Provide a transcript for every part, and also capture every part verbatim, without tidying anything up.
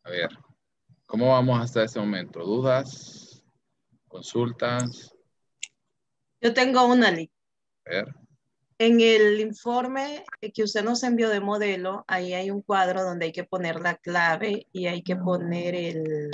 A ver, ¿cómo vamos hasta este momento? ¿Dudas? ¿Consultas? Yo tengo una lista. A ver. En el informe que usted nos envió de modelo, ahí hay un cuadro donde hay que poner la clave y hay que poner el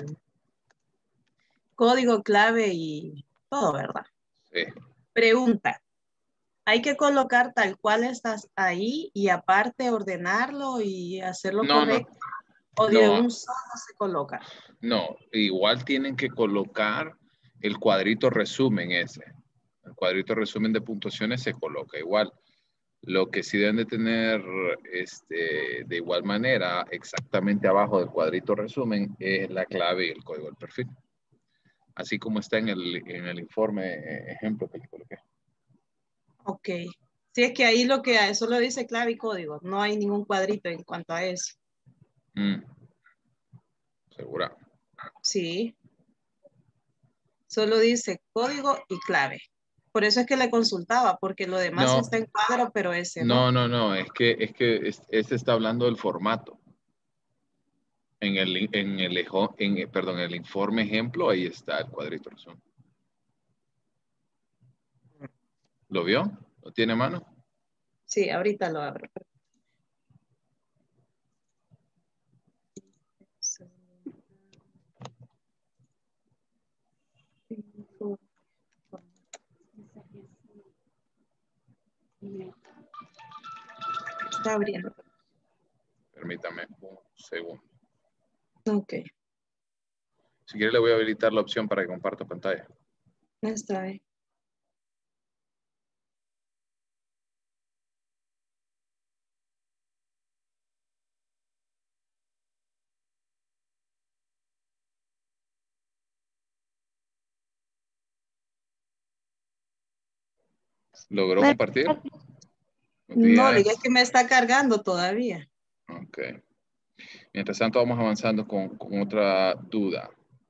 código clave y todo, ¿verdad? Sí. Pregunta, ¿hay que colocar tal cual estás ahí y aparte ordenarlo y hacerlo No, no, correcto? ¿O de no, un solo se coloca? no. Igual tienen que colocar el cuadrito resumen ese. El cuadrito resumen de puntuaciones se coloca igual. Lo que sí deben de tener este, de igual manera, exactamente abajo del cuadrito resumen, es la clave y el código del perfil. Así como está en el, en el informe eh, ejemplo que le coloqué. Ok. Si es que ahí lo que hay, solo dice clave y código, no hay ningún cuadrito en cuanto a eso. Mm. ¿Segura? Sí, solo dice código y clave. Por eso es que le consultaba, porque lo demás No, está en cuadro, pero ese no. no, no, no. Es que, es que es- este está hablando del formato. En el, en el, ejo- en, perdón, en el informe ejemplo, ahí está el cuadrito resumen. ¿Lo vio? ¿Lo tiene a mano? Sí, ahorita lo abro. Está abriendo. Permítame un segundo. Ok, Si quiere le voy a habilitar la opción para que comparta pantalla. está bien. ¿Logró Me- compartir? Buenos No, diga días. que me está cargando todavía. Ok. Mientras tanto, vamos avanzando con, con otra duda.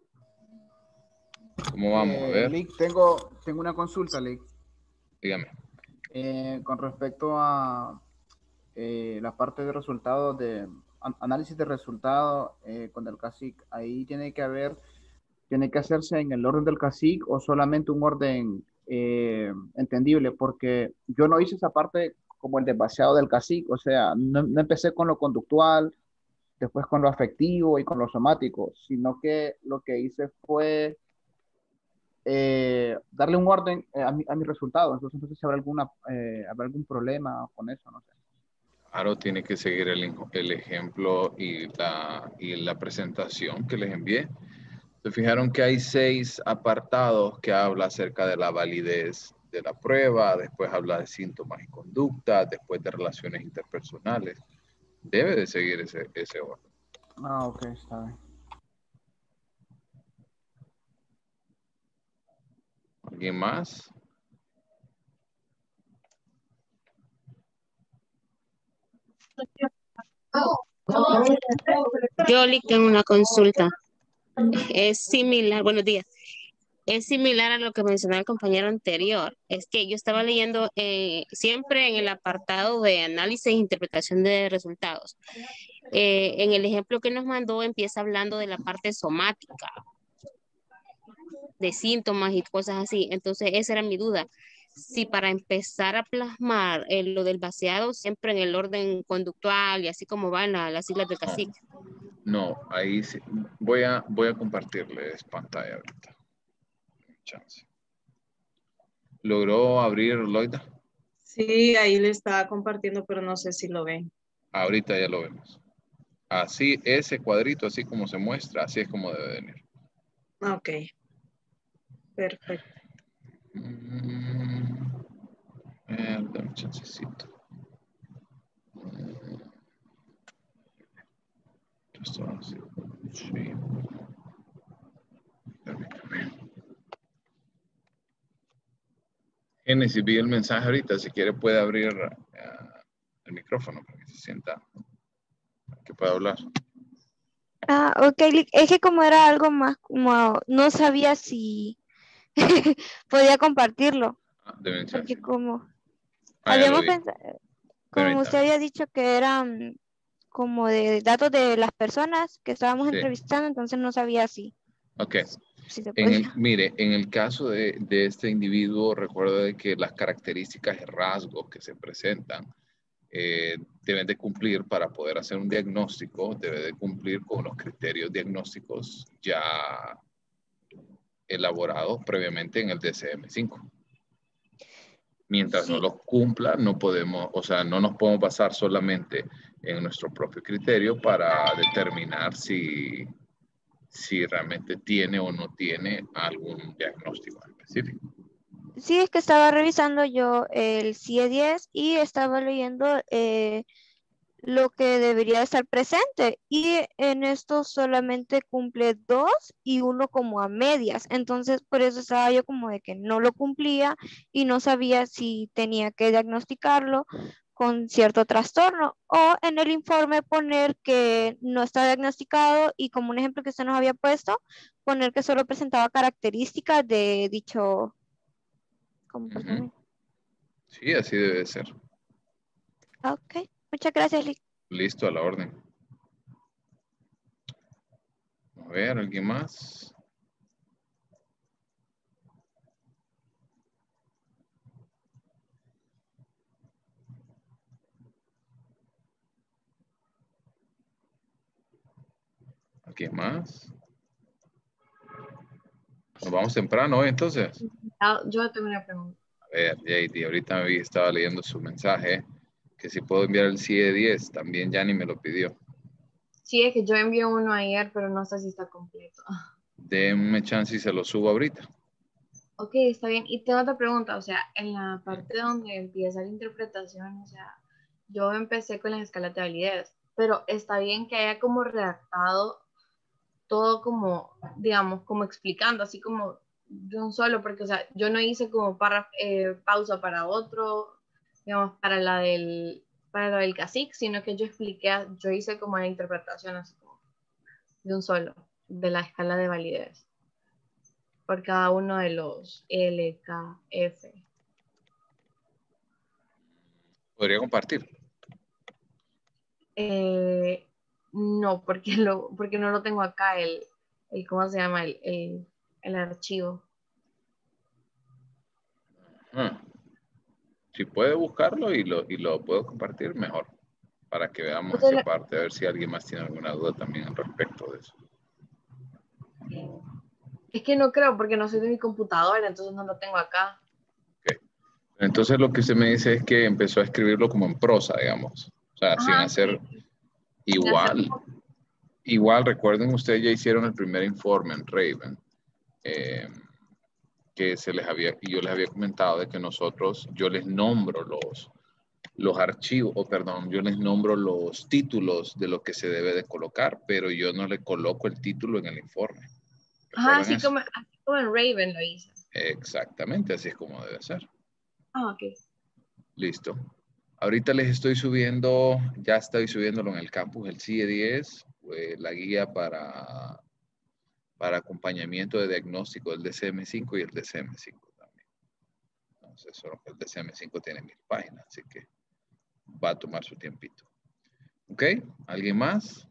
¿Cómo vamos? A Eh, ver, Lick, tengo, tengo una consulta, Lick. dígame. Eh, con respecto a eh, la parte de resultados de an- análisis de resultados eh, con el CASIC, ahí tiene que haber, tiene que hacerse en el orden del CASIC o solamente un orden eh, entendible, porque yo no hice esa parte como el desvaciado del CASIC, o sea, no, no empecé con lo conductual, después con lo afectivo y con lo somático, sino que lo que hice fue eh, darle un orden eh, a, mi, a mis resultados. Entonces, entonces si habrá, alguna, eh, habrá algún problema con eso, no sé. Claro, tiene que seguir el, el ejemplo y la, y la presentación que les envié. Se fijaron que hay seis apartados que habla acerca de la validez de la prueba, después habla de síntomas y conductas, después de relaciones interpersonales. Debe de seguir ese, ese orden. Ah, ok, está bien. ¿Alguien más? Yo le tengo una consulta. Es similar, buenos días. Es similar a lo que mencionó el compañero anterior. Es que yo estaba leyendo eh, siempre en el apartado de análisis e interpretación de resultados. Eh, en el ejemplo que nos mandó empieza hablando de la parte somática, de síntomas y cosas así. Entonces, esa era mi duda. Si para empezar a plasmar eh, lo del vaciado, siempre en el orden conductual y así como van la- las siglas del cacique. No, ahí sí. Voy a, voy a compartirles pantalla ahorita. Chance. ¿Logró abrir Loida? Sí, ahí le estaba compartiendo, pero no sé si lo ven. Ahorita ya lo vemos. Así, ese cuadrito, así como se muestra, así es como debe venir. Ok, perfecto. Mm, eh, dame un chancecito. Mm, esto así. Sí. Permítame. Génesis, vi el mensaje ahorita. Si quiere puede abrir uh, el micrófono para que se sienta, para que pueda hablar. Ah, ok, Lick. Es que como era algo más, como no sabía si podía compartirlo, Ah, deben porque chance. como Ah, ya lo habíamos vi. pensado, como usted Permítame. había dicho que eran como de datos de las personas que estábamos Sí. entrevistando, entonces no sabía si, Ok. si se En el, podía. mire, en el caso de, de este individuo, recuerda de que las características y rasgos que se presentan eh, deben de cumplir para poder hacer un diagnóstico, debe de cumplir con los criterios diagnósticos ya elaborados previamente en el D S M cinco. Mientras no Sí, los cumpla, no podemos, o sea, no nos podemos basar solamente en nuestro propio criterio para determinar si, si realmente tiene o no tiene algún diagnóstico específico. sí, es que estaba revisando yo el C I E diez y estaba leyendo eh, lo que debería estar presente y en esto solamente cumple dos y uno como a medias. Entonces, por eso estaba yo como de que no lo cumplía y no sabía si tenía que diagnosticarlo con cierto trastorno o en el informe poner que no está diagnosticado y como un ejemplo que usted nos había puesto, poner que solo presentaba características de dicho Ujú. comportamiento. Sí, así debe de ser. Ok, muchas gracias, Lick. Listo, a la orden. A ver, ¿alguien más? ¿Alguien más? Nos vamos temprano hoy, entonces. Ah, yo tengo una pregunta. A ver, J D, ahorita me vi, estaba leyendo su mensaje, que si puedo enviar el C I E diez, también Yanni me lo pidió. Sí, es que yo envié uno ayer, pero no sé si está completo. Denme chance y se lo subo ahorita. Ok, está bien. Y tengo otra pregunta, o sea, en la parte donde empieza la interpretación, o sea, yo empecé con las escalas de validez, pero está bien que haya como redactado todo como, digamos, como explicando, así como de un solo, porque, o sea, yo no hice como para, eh, pausa para otro, digamos, para la del, para la del cacique, sino que yo expliqué, yo hice como la interpretación así como de un solo, de la escala de validez, por cada uno de los L, K, F. ¿Podría compartir? Eh, no, porque, lo, porque no lo tengo acá, el, el ¿cómo se llama? El, el, el archivo. Ah, si puede buscarlo y lo, y lo puedo compartir, mejor. Para que veamos O sea, esa parte, a ver si alguien más tiene alguna duda también al respecto de eso. es que no creo, porque no soy de mi computadora, entonces no lo tengo acá. Okay. Entonces lo que usted me dice es que empezó a escribirlo como en prosa, digamos. O sea, sin Ajá, hacer sí, sin hacer. igual. Igual, recuerden, ustedes ya hicieron el primer informe en Raven. Eh, que se les había, y yo les había comentado de que nosotros, yo les nombro los, los archivos, o perdón, yo les nombro los títulos de lo que se debe de colocar, pero yo no le coloco el título en el informe. Ajá, ¿Recuerdan así eso? como, así como en Raven lo hice. Exactamente, así es como debe ser. Ah, ok. Listo. Ahorita les estoy subiendo, ya estoy subiéndolo en el campus, el C I E diez, pues, la guía para, para acompañamiento de diagnóstico del D C M cinco y el D C M cinco también. Entonces, solo que el D C M cinco tiene mil páginas, así que va a tomar su tiempito. ¿Ok? ¿Alguien más?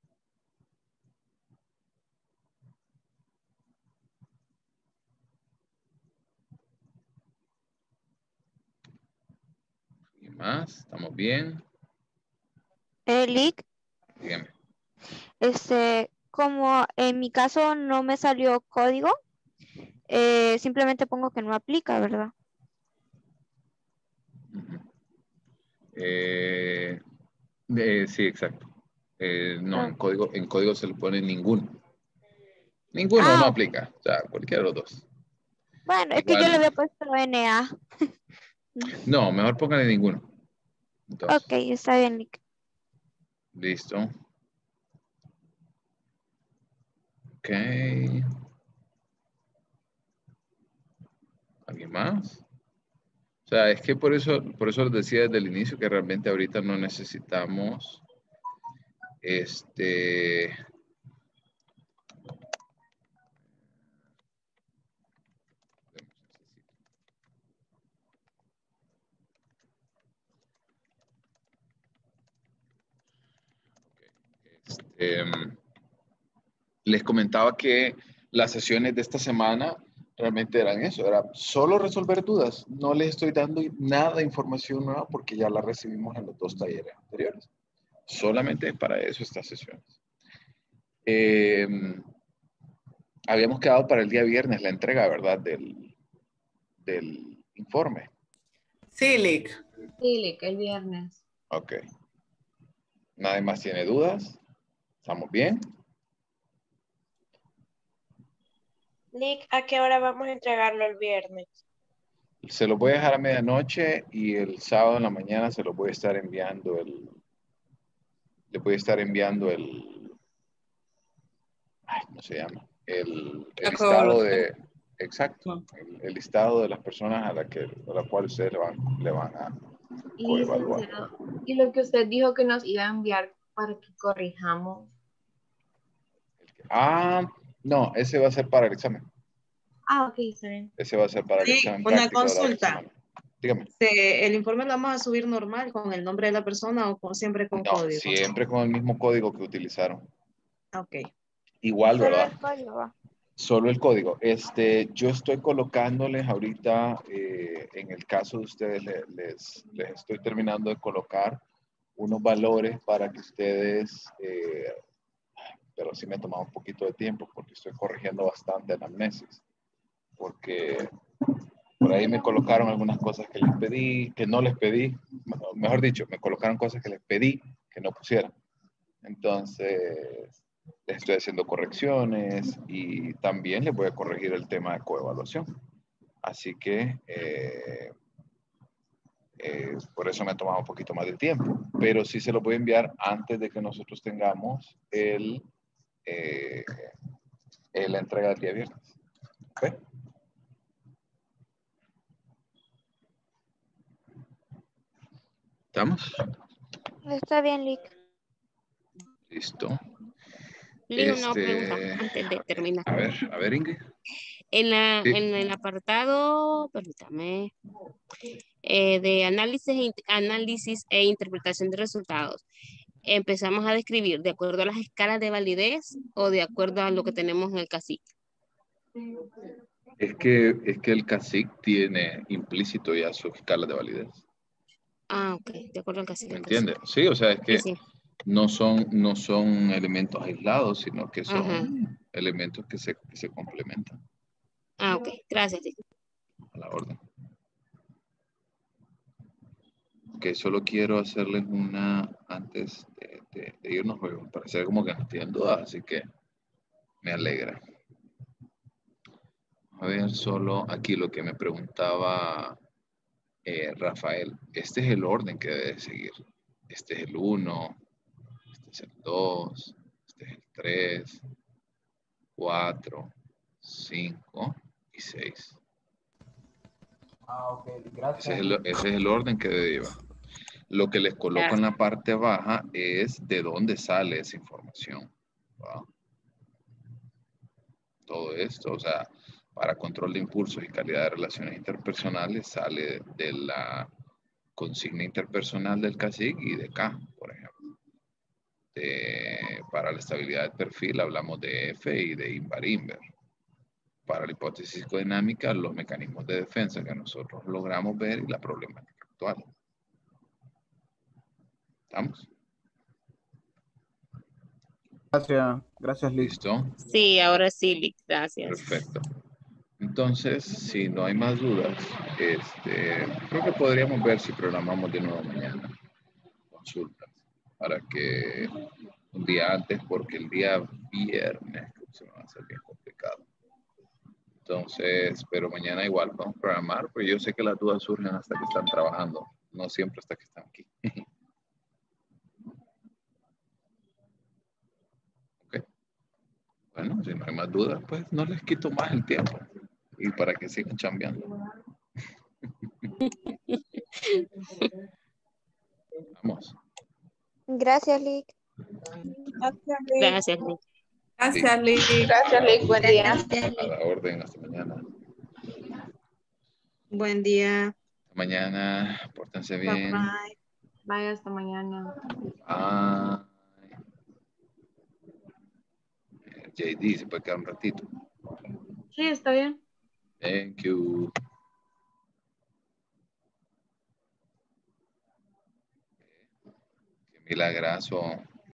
¿Alguien más? ¿Estamos bien? Eh, Lick, Dígame. este, como en mi caso no me salió código, eh, simplemente pongo que no aplica, ¿verdad? Uh-huh. eh, eh, sí, exacto. Eh, no, Ah, en código, en código se le pone ninguno. Ninguno no ah, ok. aplica. O sea, cualquiera de los dos. Bueno, es que yo le Igual, había puesto N A. no, mejor póngale ninguno. Ok, Entonces, está bien, Lick. listo. Ok. ¿Alguien más? O sea, es que por eso, por eso les decía desde el inicio que realmente ahorita no necesitamos este. Eh, les comentaba que las sesiones de esta semana realmente eran eso, era solo resolver dudas. No les estoy dando nada de información nueva porque ya la recibimos en los dos talleres anteriores. Solamente para eso estas sesiones. Eh, habíamos quedado para el día viernes la entrega, ¿verdad? Del, del informe. Sí, Lick. Sí, Lick, el viernes. Ok. ¿Nadie más tiene dudas? ¿Estamos bien? Nick, ¿a qué hora vamos a entregarlo el viernes? Se lo voy a dejar a medianoche y el sábado en la mañana se lo voy a estar enviando el... Le voy a estar enviando el... Ay, ¿cómo se llama? El, el listado de... Exacto. El, el listado de las personas a las que, a la cual ustedes le van, le van a Y, coevaluar. sincero, y lo que usted dijo que nos iba a enviar para que corrijamos. Ah, no, ese va a ser para el examen. Ah, ok, está bien. Ese va a ser para el Sí, examen una práctico de la otra consulta. semana. Dígame. Se- ¿El informe lo vamos a subir normal con el nombre de la persona o con, siempre con No, código? siempre con el mismo código que utilizaron. Ok. Igual, Solo ¿verdad? el código va. Solo el código. Este, yo estoy colocándoles ahorita, eh, en el caso de ustedes, le- les, les estoy terminando de colocar unos valores para que ustedes, eh, pero sí me ha tomado un poquito de tiempo porque estoy corrigiendo bastante anamnesis. Porque por ahí me colocaron algunas cosas que les pedí, que no les pedí, mejor dicho, me colocaron cosas que les pedí que no pusieran. Entonces, les estoy haciendo correcciones y también les voy a corregir el tema de coevaluación. Así que, eh, eh, por eso me ha tomado un poquito más de tiempo, pero sí se lo voy a enviar antes de que nosotros tengamos el, eh, la entrega del día viernes. ¿Okay? ¿Estamos? Está bien, Lick. Listo. Lick, una Este, pregunta antes de terminar. A ver, a ver, Ingrid. En, la, Sí. en el apartado, permítame, eh, de análisis, e int- análisis e interpretación de resultados, empezamos a describir de acuerdo a las escalas de validez o de acuerdo a lo que tenemos en el cacique. Es que, es que el cacique tiene implícito ya su escala de validez. Ah, ok, de acuerdo al cacique. ¿Me entonces. entiendes? Sí, o sea, es que Sí, sí. no son, no son elementos aislados, sino que son Ajá. elementos que se, que se complementan Ah, ok, gracias. Lick. a la orden. Ok, solo quiero hacerles una antes de, de, de irnos, porque parece como que no tienen dudas, así que me alegra. A ver, solo aquí lo que me preguntaba eh, Rafael. Este es el orden que debe seguir. Este es el uno, este es el dos, este es el tres, cuatro, cinco y seis. Ah, ok, gracias. Ese es el, ese es el orden que debe llevar. Lo que les coloco en la parte baja es de dónde sale esa información. ¿Va? Todo esto, o sea, para control de impulsos y calidad de relaciones interpersonales sale de la consigna interpersonal del cacique y de K, por ejemplo. De, para la estabilidad del perfil hablamos de F y de Invar-Inver. Para la hipótesis psicodinámica, los mecanismos de defensa que nosotros logramos ver y la problemática actual. ¿Estamos? Gracias, gracias, Lick. ¿Listo? Sí, ahora sí, Lick, gracias. Perfecto. Entonces, si no hay más dudas, este, creo que podríamos ver si programamos de nuevo mañana consultas para que un día antes, porque el día viernes creo que se me va a hacer bien complicado. Entonces, pero mañana igual vamos a programar, porque yo sé que las dudas surgen hasta que están trabajando, no siempre hasta que están aquí. Ok. Bueno, si no hay más dudas, pues no les quito más el tiempo. Y para que sigan chambeando. Vamos. Gracias, Lick. Gracias, Lick. Gracias, Lick. Gracias, Lick. Gracias, Lick. Buen día. A la orden, hasta mañana. Buen día. Hasta mañana, pórtense Bye bien. bye. Vaya, hasta mañana. Bye. J D, se puede quedar un ratito. Sí, está bien. Thank you. Qué milagroso.